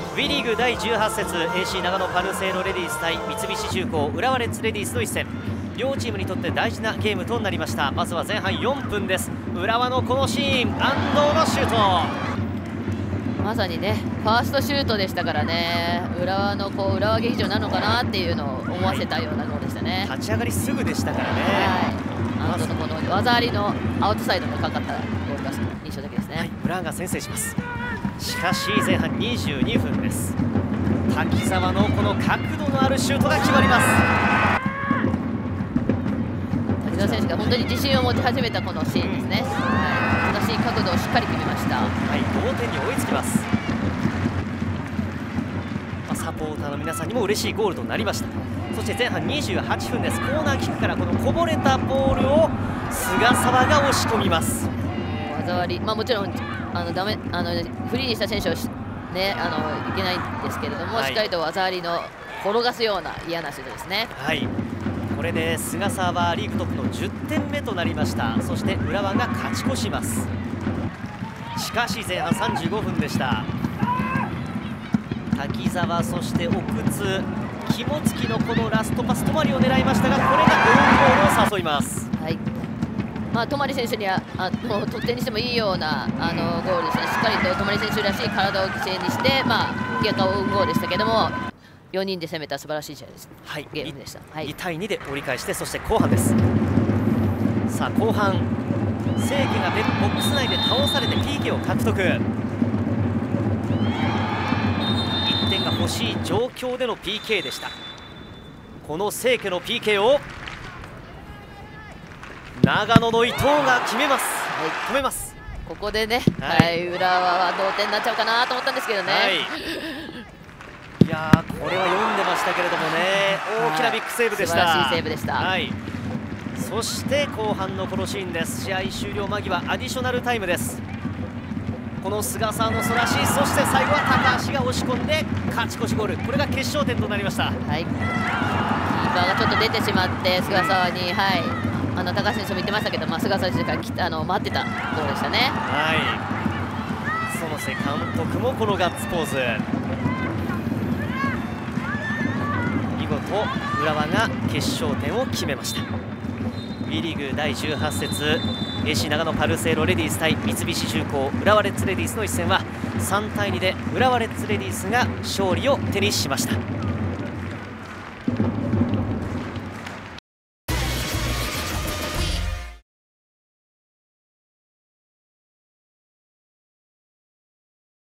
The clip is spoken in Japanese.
WEリーグ第18節 AC 長野パルセイロレディース対三菱重工浦和レッズレディースの一戦、両チームにとって大事なゲームとなりました。まずは前半4分です。浦和のこのシーン、安藤のシュート、 まさにねファーストシュートでしたからね、浦和の浦和劇場なのかなっていうのを思わせたようなゴールでしたね。 立ち上がりすぐでしたからね。 安藤のこの技ありのアウトサイドにかかったゴールが印象的ですね。 浦和が先制します。しかし前半22分です。滝沢のこの角度のあるシュートが決まります。 滝沢選手が本当に自信を持ち始めたこのシーンですね。正しい角度をしっかり決めました。 同点に追いつきます。サポーターの皆さんにも嬉しいゴールとなりました。そして前半28分です。コーナーキックからこのこぼれたボールを菅沢が押し込みます。 技あり、もちろんフリーにした選手をね、いけないんですけれども、しっかりと技ありの転がすような嫌なシュートですね。 これで菅沢はリーグトップの10点目となりました。そして浦和が勝ち越します。しかし前半35分でした。滝沢、そして奥津、肝付きのこのラストパス、泊を狙いましたが、これがオウンゴールを誘います。 泊選手にはもう得点にしてもいいようなゴールですね。しっかりと泊選手らしい体を犠牲にして、結果を生むゴールでしたけども、4人で攻めた素晴らしい試合です。ゲームでした。 2対2で折り返して、そして後半です。さあ後半、清家がボックス内で倒されて PK を獲得。1点が欲しい状況での PK でした。この清家の PK を長野の伊藤が決めます。止めます。 ここでね、浦和は同点になっちゃうかなと思ったんですけどね。 いやー、これは読んでましたけれどもね、大きなビッグセーブでした。 素晴らしいセーブでした。 そして後半のこのシーンです。試合終了間際、アディショナルタイムです。この菅沢のそらし、そして最後は高橋が押し込んで勝ち越しゴール、これが決勝点となりました。キーパーがちょっと出てしまって菅沢に、高橋選手も言ってましたけど、菅沢選手が待ってたゴールでしたね。 園瀬監督もこのガッツポーズ、見事浦和が決勝点を決めました。WEリーグ第18節 AC 長野パルセイロレディース対三菱重工浦和レッズレディースの一戦は3対2で浦和レッズレディースが勝利を手にしました。